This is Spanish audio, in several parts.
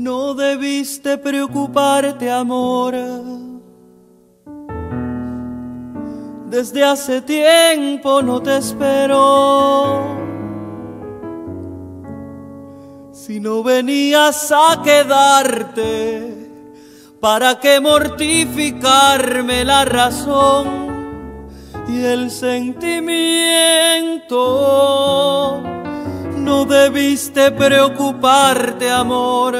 No debiste preocuparte, amor. Desde hace tiempo no te espero. Si no venías a quedarte, ¿para qué mortificarme la razón y el sentimiento? No debiste preocuparte, amor.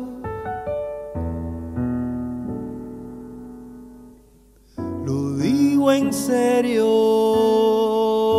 Lo digo en serio.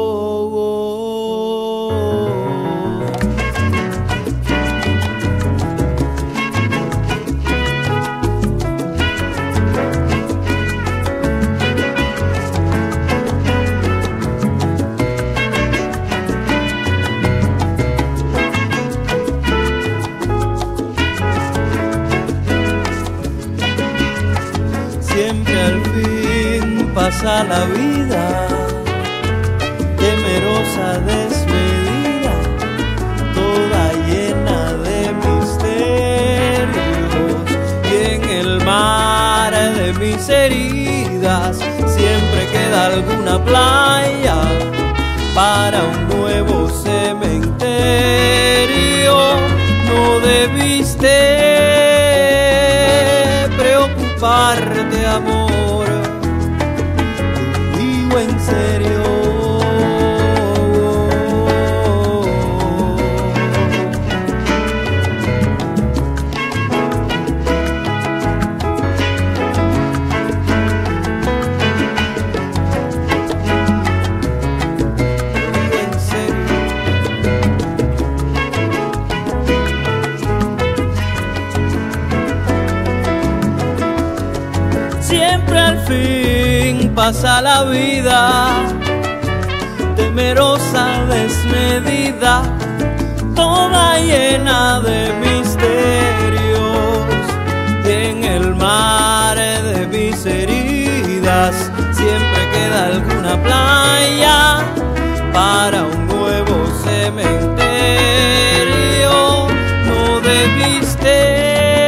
Siempre al fin pasa la vida, temerosa, desmedida, toda llena de misterios. Y en el mar de mis heridas siempre queda alguna playa para un nuevo cementerio. No debiste preocuparte, amor, lo digo en serio. Siempre al fin pasa la vida, temerosa, desmedida, toda llena de misterios. Y en el mar de mis heridas siempre queda alguna playa para un nuevo cementerio. No debiste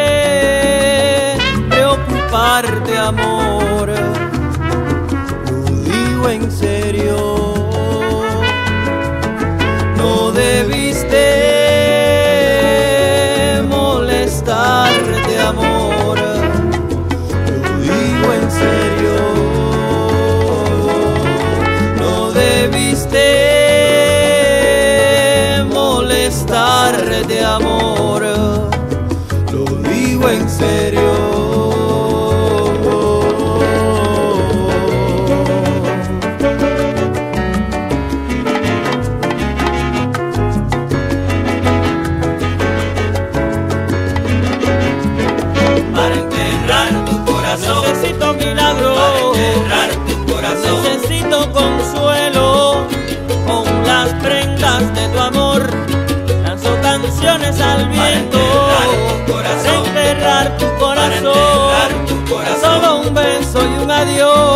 preocuparte, amor, lo digo en serio. No debiste molestarte, amor, lo digo en serio. No debiste molestarte, amor, lo digo en serio. Necesito milagro, para enterrar tu corazón. Necesito consuelo con las prendas de tu amor. Lanzo canciones al viento para enterrar tu corazón. Solo un beso y un adiós.